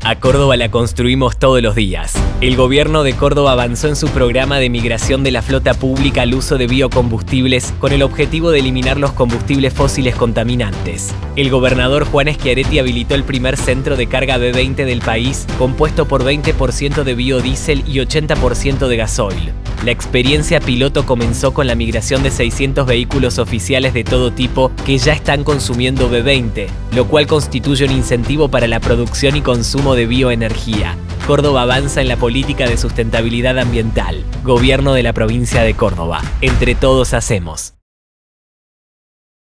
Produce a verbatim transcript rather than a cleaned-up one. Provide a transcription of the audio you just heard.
A Córdoba la construimos todos los días. El gobierno de Córdoba avanzó en su programa de migración de la flota pública al uso de biocombustibles con el objetivo de eliminar los combustibles fósiles contaminantes. El gobernador Juan Schiaretti habilitó el primer centro de carga B veinte del país, compuesto por veinte por ciento de biodiesel y ochenta por ciento de gasoil. La experiencia piloto comenzó con la migración de seiscientos vehículos oficiales de todo tipo que ya están consumiendo B veinte, lo cual constituye un incentivo para la producción y consumo de bioenergía. Córdoba avanza en la política de sustentabilidad ambiental. Gobierno de la provincia de Córdoba. Entre todos hacemos.